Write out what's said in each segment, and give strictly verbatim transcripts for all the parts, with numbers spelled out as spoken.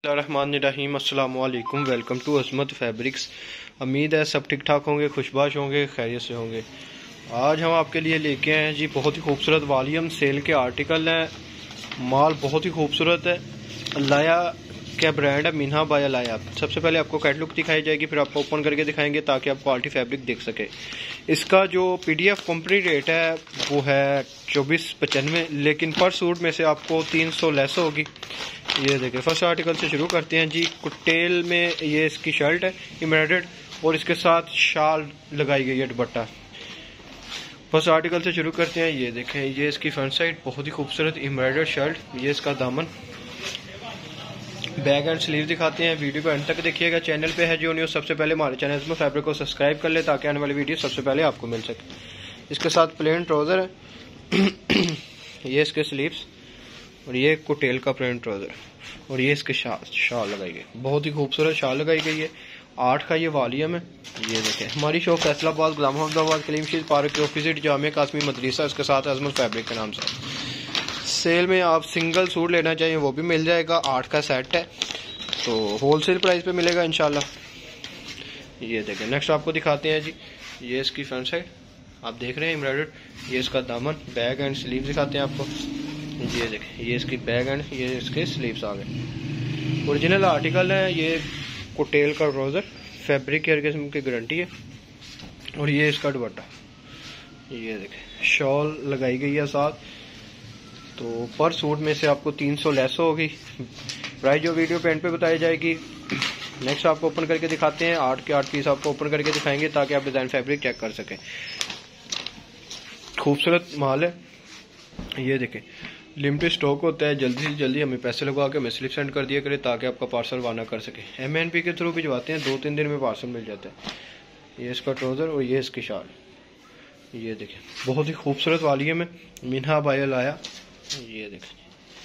रहमानिर्रहीम अस्सलाम वालेकुम। Welcome to Azmat fabrics. उम्मीद है सब ठीक ठाक होंगे, खुशबाश होंगे, खैरियत से होंगे। आज हम आपके लिए लेके आए हैं जी बहुत ही खूबसूरत वॉल्यूम सेल के आर्टिकल हैं। माल बहुत ही खूबसूरत है। लाया क्या ब्रांड है, मीना बाय लाया। सबसे पहले आपको कैटलॉग दिखाई जाएगी, फिर आपको ओपन करके दिखाएंगे ताकि आप क्वालिटी फैब्रिक देख सके। इसका जो पीडीएफ कंपनी रेट है वो है चौबीस पचानवे, लेकिन पर सूट में से आपको तीन सौ लेस होगी। ये देखिए, फर्स्ट आर्टिकल से शुरू करते हैं जी। कुटेल में ये इसकी शर्ट है एम्ब्रॉयडर्ड और इसके साथ शाल लगाई गई है, दुपट्टा। फर्स्ट आर्टिकल से शुरू करते हैं। ये देखें, ये इसकी फ्रंट साइड बहुत ही खूबसूरत एम्ब्रॉयडर्ड शर्ट। ये इसका दामन, बैक एंड स्लीव दिखाते हैं। वीडियो को एंड तक देखिएगा। चैनल पे है जो न्यूज़, सबसे पहले हमारे चैनल में फैब्रिक को सब्सक्राइब कर ले ताकि आने वाली वीडियो सबसे पहले आपको मिल सके। इसके साथ प्लेन ट्राउज़र है ये इसके स्लीव्स, और ये कुटेल का प्लेन ट्राउज़र, और ये इसके शाल शाल लगाई गई, बहुत ही खूबसूरत शाल लगाई गई है। आठ का ये वॉल्यूम है। ये देखें, हमारी शॉप फैसलाबाद गुलाम अहमदाबाद कलीम शील पार्क के ऑपोजिट जामिया कासमी मदरसा, इसके साथ अजमत फैब्रिक के नाम से। सेल में आप सिंगल सूट लेना चाहिए वो भी मिल जाएगा। आठ का सेट है तो होलसेल प्राइस पे मिलेगा इंशाल्लाह। ये देखें, नेक्स्ट आपको दिखाते हैं जी। ये इसकी फ्रंट साइड आप देख रहे हैं एम्ब्रॉयडर्ड। ये इसका दामन, बैक एंड स्लीव दिखाते हैं आपको। ये देखें, ये इसकी बैक एंड, ये इसके स्लीव्स आ गए। ओरिजिनल आर्टिकल है। ये कुटेल का ट्राउज़र, फैब्रिक केयर किस्म की गारंटी है। और ये इसका दुपट्टा, ये देखें, शॉल लगाई गई है साथ। तो पर सूट में से आपको तीन सौ लेस होगी। प्राइस जो वीडियो पे एंड पे बताई जाएगी। नेक्स्ट आपको ओपन करके दिखाते हैं। आठ के आठ पीस आपको ओपन करके दिखाएंगे ताकि आप डिजाइन फैब्रिक चेक कर सकें। खूबसूरत माल है। ये देखें, लिमिटेड स्टॉक होता है। जल्दी से जल्दी हमें पैसे लगवा के हमें स्लिप सेंड कर दिया करें ताकि आपका पार्सल वाना कर सके। एम एन पी के थ्रू भिजवाते हैं, दो तीन दिन में पार्सल मिल जाता है। ये इसका ट्राउज़र और ये इसकी शाल। ये देखें, बहुत ही खूबसूरत वाली में मीना बाय लाया। ये देखें,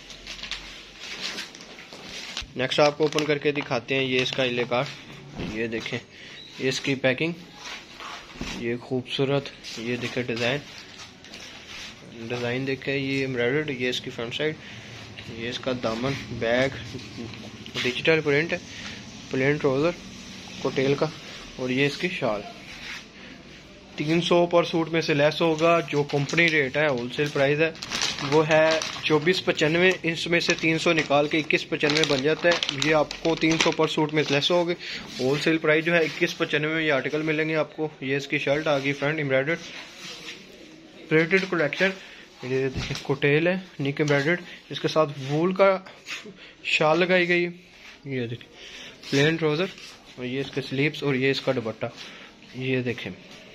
नेक्स्ट आपको ओपन करके दिखाते हैं। ये इसका इले कार्ड। ये देखें, ये इसकी पैकिंग, ये खूबसूरत, ये देखें डिज़ाइन डिज़ाइन देखें, ये एम्ब्रॉयडर्ड। ये इसकी फ्रंट साइड, ये इसका दामन, बैग डिजिटल प्रिंट है, प्लेन ट्राउज़र कोटेल का, और ये इसकी शाल। तीन सौ पर सूट में से लेस होगा। जो कंपनी रेट है, होलसेल प्राइस है, वो है चौबीस पचानवे। इसमें से तीन सौ निकाल के इक्कीस पचानवे बन जाता है। ये आपको तीन सौ पर सूट में लेस होगी। होलसेल प्राइस जो है इक्कीस पचानवे में ये आर्टिकल मिलेंगे आपको। ये इसकी शर्ट आ गई, फ्रंट एम्ब्रॉयडर्ड प्रिंटेड कलेक्शन। ये देखिए, कोटेल है, निक एम्ब्रॉयडर्ड। इसके साथ वूल का शाल लगाई गई है। ये देखिए, प्लेन ट्राउज़र, और ये इसके स्लीव्स, और ये इसका दुपट्टा। ये देखें,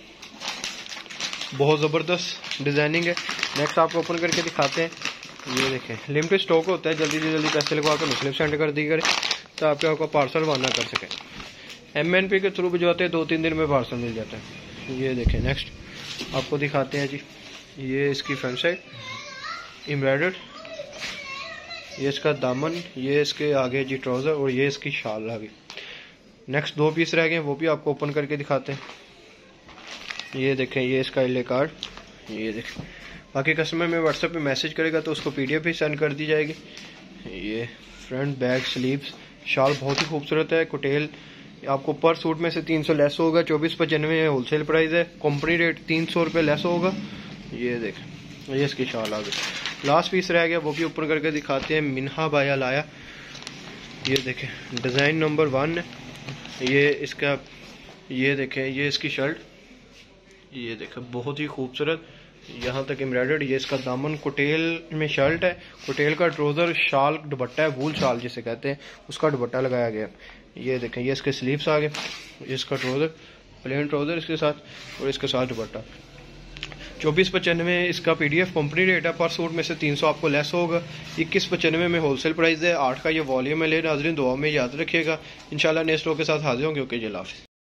बहुत ज़बरदस्त डिज़ाइनिंग है। नेक्स्ट आपको ओपन करके दिखाते हैं। ये देखें, लिमिटेड स्टॉक होता है। जल्दी से जल्दी पैसे लगवा कर स्लिप सेंड कर दी करें ताकि आपका पार्सल वाना कर सके। एम एन पी के थ्रू भिजवाते हैं, दो तीन दिन में पार्सल मिल जाता है। ये देखें, नेक्स्ट आपको दिखाते हैं जी। ये इसकी फ्रंट साइड एम्ब्रॉयडर्ड, ये इसका दामन, ये इसके आगे जी ट्राउज़र, और ये इसकी शाल आ गई। नेक्स्ट दो पीस रह गए, वो भी आपको ओपन करके दिखाते हैं। ये देखें, ये इसका इले कार्ड। ये देखें, बाकी कस्टमर में व्हाट्सएप पे मैसेज करेगा तो उसको पीडीएफ भी सेंड कर दी जाएगी। ये फ्रंट, बैक, स्लीव्स, शाल बहुत ही खूबसूरत है। कुटेल आपको पर सूट में से तीन सौ लेस होगा। चौबीस पचानवे होलसेल प्राइस है। कंपनी रेट तीन सौ रुपये लेस होगा। ये देखें, ये इसकी शाल आ गई। लास्ट पीस रह गया, वो भी ऊपर करके दिखाते हैं। मीना बाय लाया। ये देखें, डिज़ाइन नंबर वन है। ये इसका, ये देखें, ये इसकी शर्ट। ये देखें, बहुत ही खूबसूरत, यहाँ तक एम्ब्रॉयडर्ड। ये इसका दामन, कुटेल में शर्ट है, कुटेल का ट्राउज़र, शाल दुपट्टा है, वूल शाल जिसे कहते हैं, उसका दुपट्टा लगाया गया। ये देखें, ये इसके स्लीव्स आ गए, ये इसका ट्राउज़र, प्लेन ट्राउज़र इसके साथ, और इसके साथ दुपट्टा। चौबीस पचानवे इसका पीडीएफ कंपनी रेट है। पर सूट में से तीन सौ आपको लेस होगा। इक्कीस पचानवे में होलसेल प्राइस है। आठ का ये वॉल्यूम है। ले नाज़रीन, दुआ में याद रखिएगा। इंशाल्लाह नेक्स्ट स्टॉक के साथ हाजिर होंगे। ओके जी, अल्लाह हाफ़िज़।